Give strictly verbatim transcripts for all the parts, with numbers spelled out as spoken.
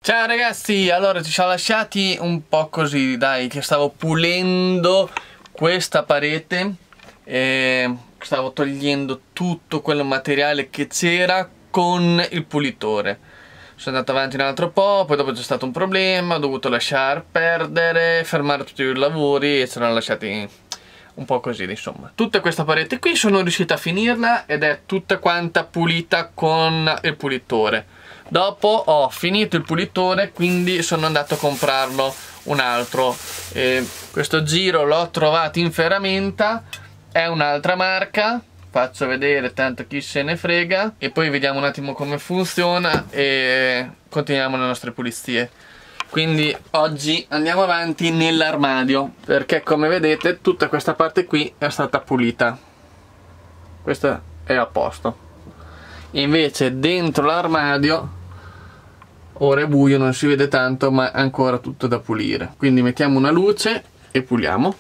Ciao ragazzi, allora ci siamo lasciati un po' così, dai, che stavo pulendo questa parete e stavo togliendo tutto quel materiale che c'era con il pulitore. Sono andato avanti un altro po', poi dopo c'è stato un problema, ho dovuto lasciar perdere, fermare tutti i lavori e ce l'hanno lasciati un po' così, insomma. Tutta questa parete qui sono riuscito a finirla ed è tutta quanta pulita con il pulitore. Dopo ho finito il pulitore, quindi sono andato a comprarlo un altro. E questo giro l'ho trovato in ferramenta, è un'altra marca, faccio vedere tanto chi se ne frega e poi vediamo un attimo come funziona e continuiamo le nostre pulizie. Quindi oggi andiamo avanti nell'armadio, perché come vedete tutta questa parte qui è stata pulita, questa è a posto. Invece dentro l'armadio ora è buio, non si vede tanto, ma è ancora tutto da pulire. Quindi mettiamo una luce e puliamo.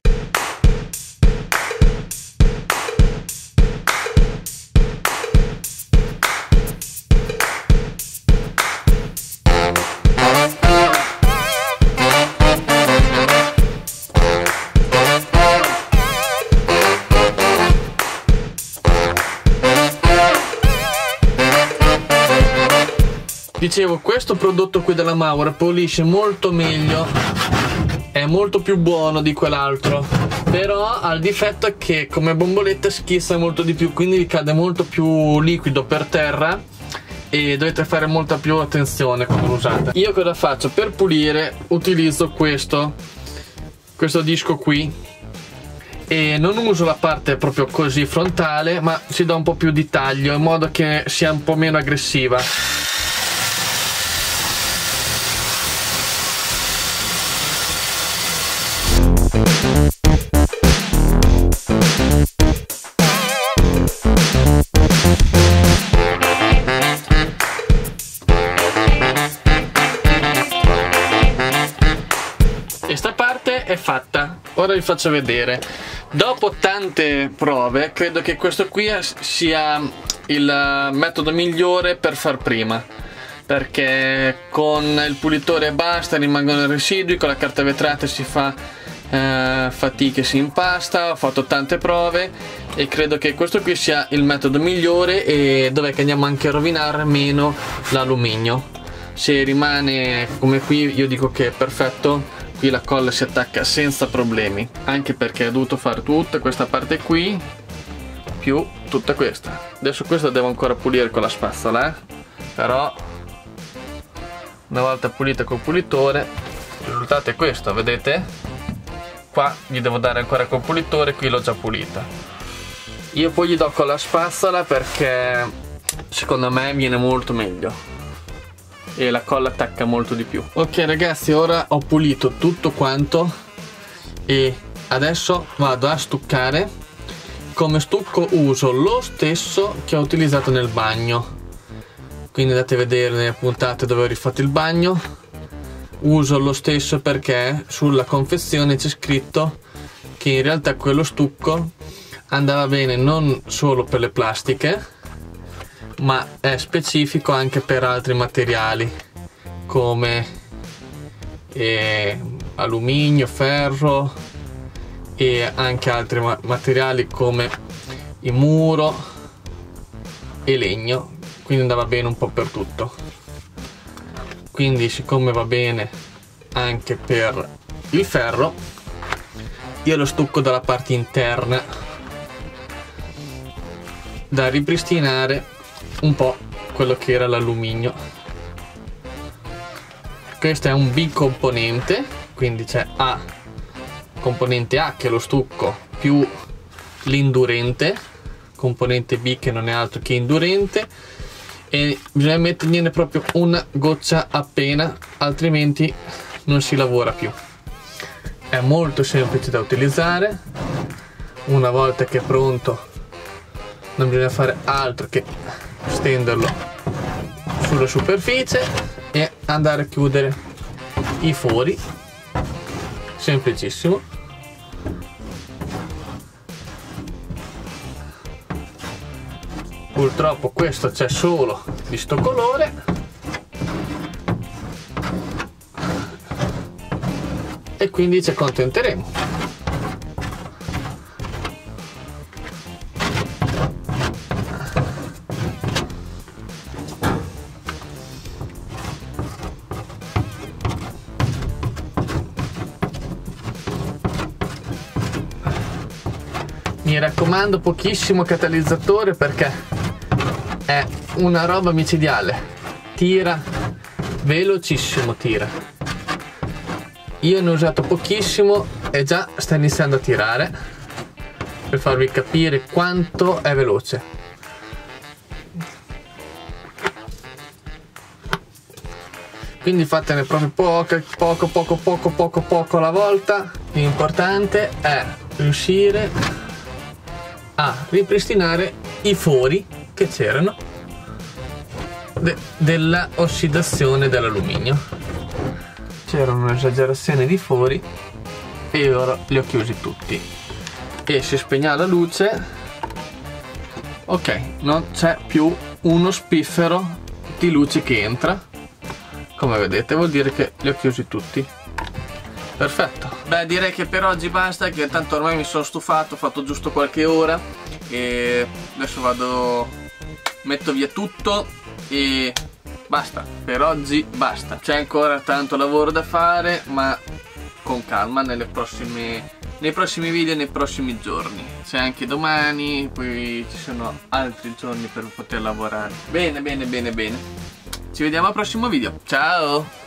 Dicevo, questo prodotto qui della Maurer pulisce molto meglio, è molto più buono di quell'altro, però ha il difetto che come bomboletta schizza molto di più, quindi vi cade molto più liquido per terra e dovete fare molta più attenzione quando lo usate. Io cosa faccio? Per pulire utilizzo questo, questo disco qui e non uso la parte proprio così frontale, ma ci do un po' più di taglio in modo che sia un po' meno aggressiva. Questa parte è fatta, ora vi faccio vedere. Dopo tante prove credo che questo qui sia il metodo migliore per far prima, perché con il pulitore basta, rimangono i residui, con la carta vetrata si fa eh, fatica e si impasta. Ho fatto tante prove e credo che questo qui sia il metodo migliore, e dov'è che andiamo anche a rovinare meno l'alluminio. Se rimane come qui io dico che è perfetto. Qui la colla si attacca senza problemi, anche perché ho dovuto fare tutta questa parte qui più tutta questa. Adesso questa devo ancora pulire con la spazzola, eh? Però una volta pulita col pulitore il risultato è questo, vedete? Qua gli devo dare ancora col pulitore, qui l'ho già pulita. Io poi gli do con la spazzola perché secondo me viene molto meglio e la colla attacca molto di più. Ok ragazzi, ora ho pulito tutto quanto e adesso vado a stuccare. Come stucco uso lo stesso che ho utilizzato nel bagno, quindi andate a vedere nelle puntate dove ho rifatto il bagno. Uso lo stesso perché sulla confezione c'è scritto che in realtà quello stucco andava bene non solo per le plastiche, ma è specifico anche per altri materiali come eh, alluminio, ferro e anche altri ma materiali come il muro e legno, quindi andava bene un po' per tutto. Quindi siccome va bene anche per il ferro, io lo stucco dalla parte interna da ripristinare un po' quello che era l'alluminio. Questo è un bicomponente, quindi c'è A, componente A che è lo stucco più l'indurente, componente B che non è altro che indurente, e bisogna mettergliene proprio una goccia appena, altrimenti non si lavora più. È molto semplice da utilizzare, una volta che è pronto non bisogna fare altro che stenderlo sulla superficie e andare a chiudere i fori, semplicissimo. Purtroppo questo c'è solo di sto colore, e quindi ci accontenteremo. Mi raccomando, pochissimo catalizzatore perché è una roba micidiale, tira velocissimo, tira. Io ne ho usato pochissimo e già sta iniziando a tirare, per farvi capire quanto è veloce. Quindi fatene proprio poco, poco, poco, poco, poco, poco alla volta. L'importante è riuscire a ripristinare i fori che c'erano de della ossidazione dell'alluminio. C'era un'esagerazione di fori e ora li ho chiusi tutti. E si spegne la luce, ok, non c'è più uno spiffero di luce che entra. Come vedete, vuol dire che li ho chiusi tutti. Perfetto. Beh, direi che per oggi basta, che tanto ormai mi sono stufato, ho fatto giusto qualche ora e adesso vado, metto via tutto e basta. Per oggi basta. C'è ancora tanto lavoro da fare, ma con calma nelle prossime, nei prossimi video e nei prossimi giorni. C'è anche domani, poi ci sono altri giorni per poter lavorare. Bene, bene, bene, bene. Ci vediamo al prossimo video. Ciao!